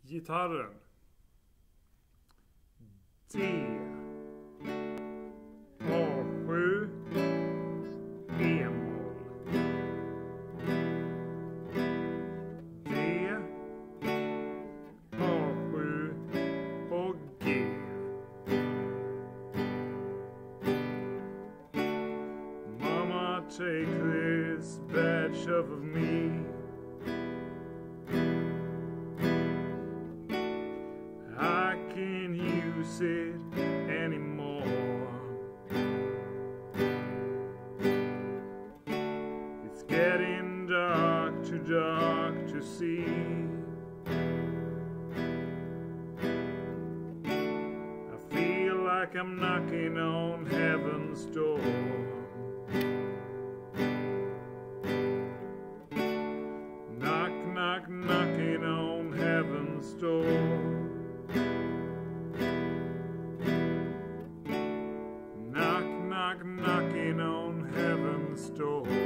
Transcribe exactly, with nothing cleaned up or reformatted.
gitarren. D, A sju, E-moll. D, A sju och G. Mama, take this badge off of me. I can't use it anymore. It's getting dark, too dark to see. I feel like I'm knocking on heaven's door. Knock, knock, knocking on heaven's door. Knock, knock, knocking on heaven's door.